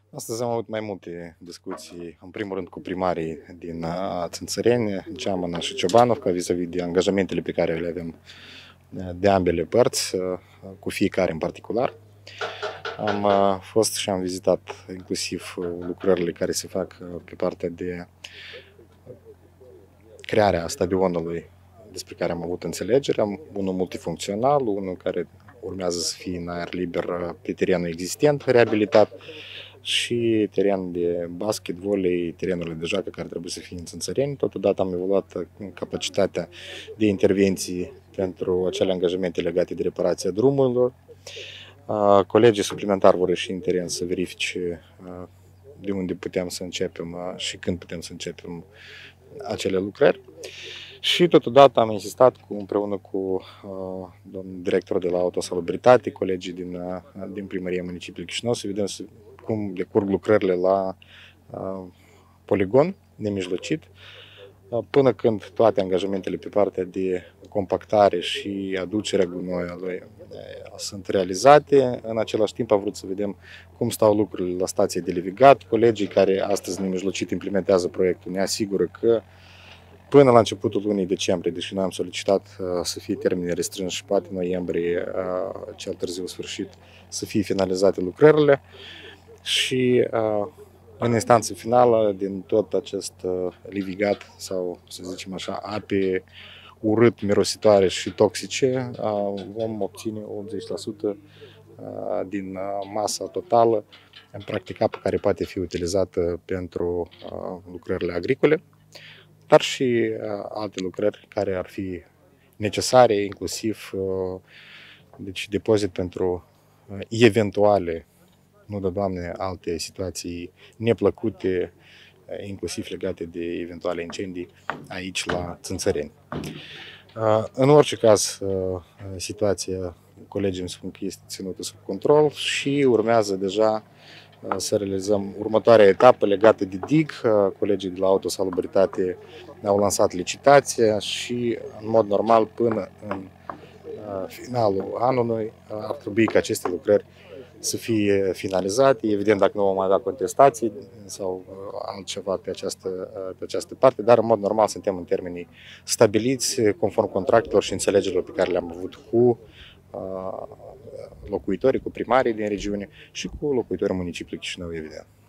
Astăzi am avut mai multe discuții, în primul rând cu primarii din Țânțăreni, Ceamănă și Ciobanovca, vis-a-vis de angajamentele pe care le avem de ambele părți, cu fiecare în particular. Am fost și am vizitat inclusiv lucrările care se fac pe partea de crearea stadionului despre care am avut înțelegere, unul multifuncțional, unul care urmează să fie în aer liber pe terenul existent, reabilitat, și teren de basket, volei, terenurile de joacă care trebuie să fie în Țânțăreni. Totodată am evaluat capacitatea de intervenții pentru acele angajamente legate de reparația drumurilor. Colegii suplimentari vor ieși în teren să verifice de unde putem să începem și când putem să începem acele lucrări. Și totodată am insistat împreună cu domnul director de la Autosalubritate, colegii din Primăria Municipiului Chișinău, să vedem cum decurg lucrările la poligon nemijlocit, până când toate angajamentele pe partea de compactare și aducerea gunoiului sunt realizate. În același timp am vrut să vedem cum stau lucrurile la stația de levigat. Colegii care astăzi nemijlocit implementează proiectul ne asigură că până la începutul lunii decembrie, deși noi am solicitat să fie termene restrânși și poate noiembrie, cel târziu sfârșit, să fie finalizate lucrările. Și în instanță finală, din tot acest livigat sau, să zicem așa, ape urât, mirositoare și toxice, vom obține 80% din masa totală, în practic apă care poate fi utilizată pentru lucrările agricole, dar și alte lucrări care ar fi necesare, inclusiv deci depozit pentru eventuale, nu de Doamne, alte situații neplăcute, inclusiv legate de eventuale incendii aici la Țânțăreni. În orice caz, situația, colegii îmi spun că este ținută sub control și urmează deja să realizăm următoarea etapă legată de dig. Colegii de la Autosalubritate au lansat licitația și, în mod normal, până în finalul anului ar trebui ca aceste lucrări să fie finalizate. Evident, dacă nu vom avea contestații sau altceva pe această parte, dar în mod normal suntem în termenii stabiliți, conform contractelor și înțelegerilor pe care le-am avut cu locuitorii, cu primarii din regiune și cu locuitorii municipiului Chișinău, evident.